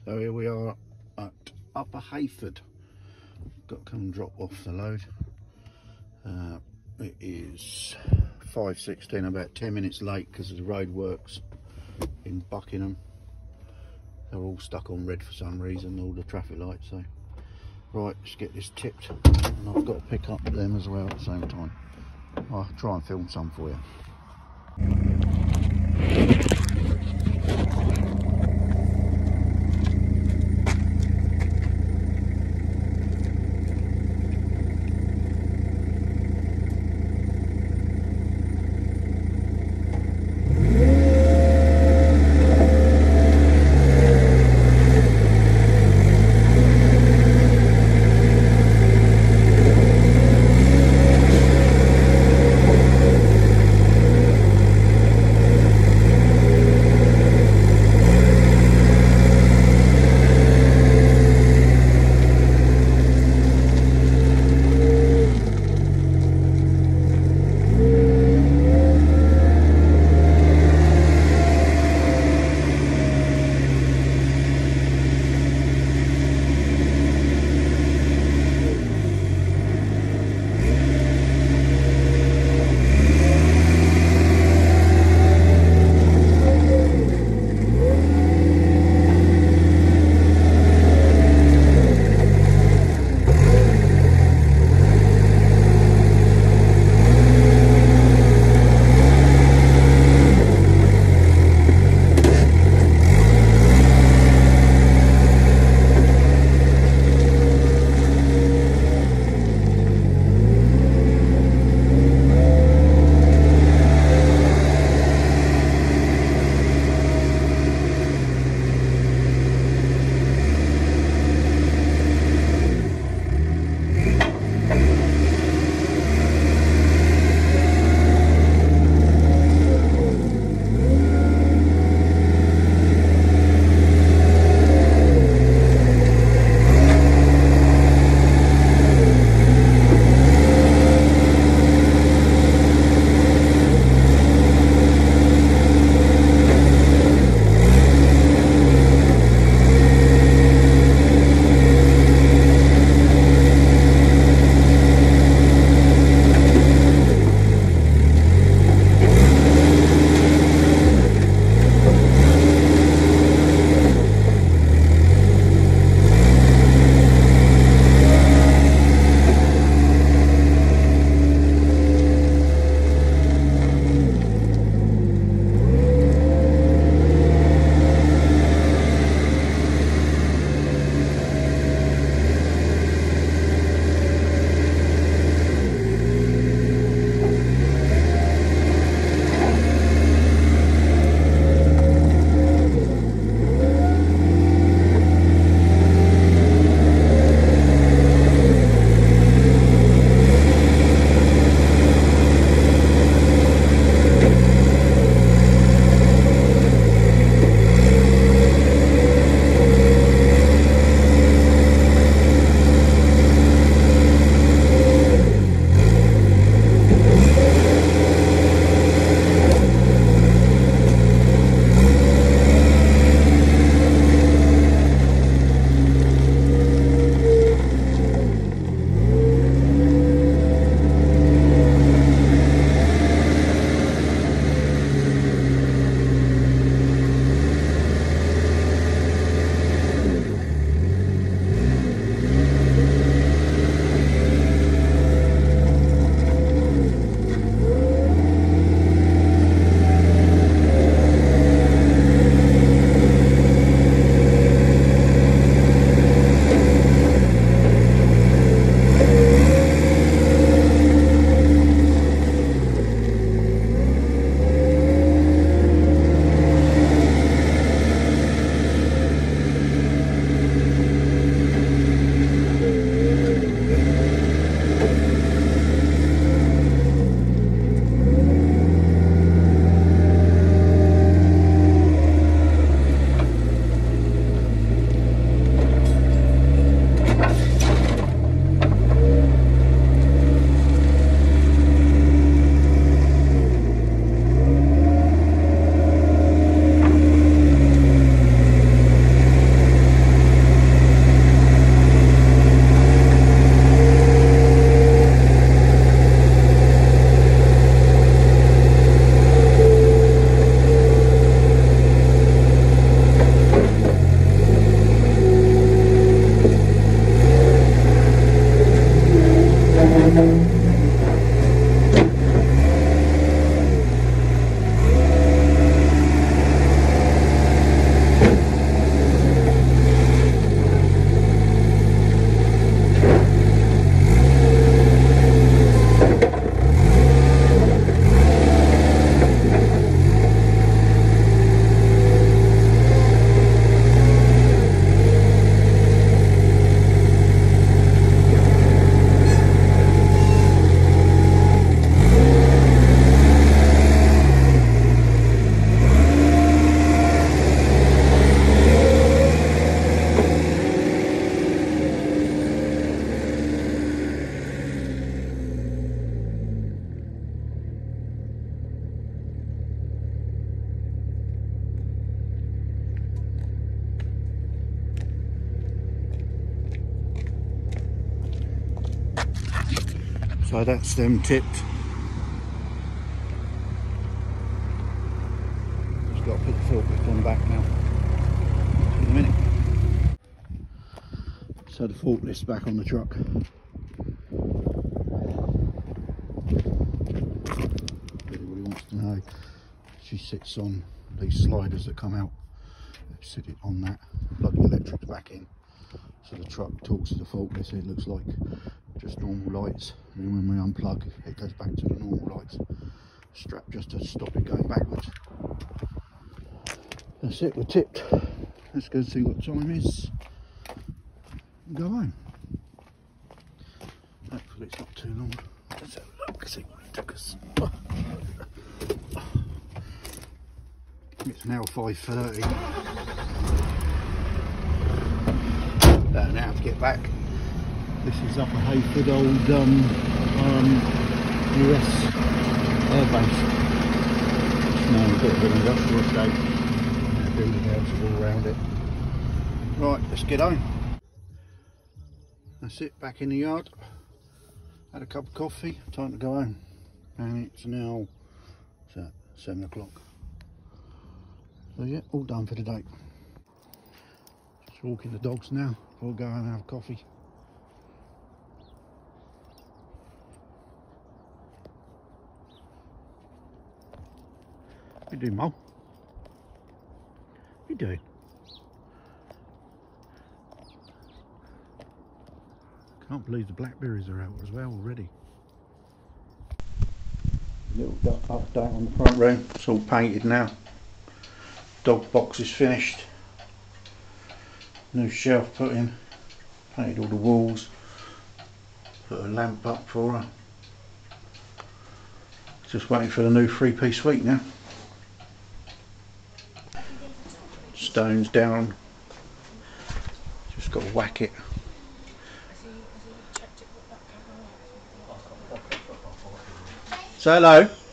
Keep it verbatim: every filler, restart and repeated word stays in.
So here we are at Upper Hayford. Got to come and drop off the load. Uh, it is five sixteen, about ten minutes late because of the road works in Buckingham. They're all stuck on red for some reason, all the traffic lights. So right, let's get this tipped, and I've got to pick up them as well at the same time. I'll try and film some for you. So that's them tipped. Just got to put the forklift on the back now. In a minute. So the forklift's back on the truck. Everybody wants to know. She sits on these sliders that come out. They sit it on that. Plug the electrics back in. So the truck talks to the forklift. It looks like just normal lights. And then when we unplug, it goes back to the normal lights. Strap just to stop it going backwards. That's it. We're tipped. Let's go see what time it is. Go home. Hopefully it's not too long. Let's have a look, see what it took us. It's now five thirty. About an hour to get back. This is Upper Hayford, old um, um, U S airbase. It's now a bit of an industrial estate. Building houses all around it. Right, let's get home. That's it, back in the yard. Had a cup of coffee, time to go home. And it's now so, seven o'clock. So yeah, all done for the day. Just walking the dogs now. We'll go home and have coffee. What you doing, Mo? What you doing? Can't believe the blackberries are out as well already. Little update on the front room. It's all painted now. Dog box is finished. New shelf put in. Painted all the walls. Put a lamp up for her. Just waiting for the new three-piece suite now. Stones down. Just got to whack it. Say hello.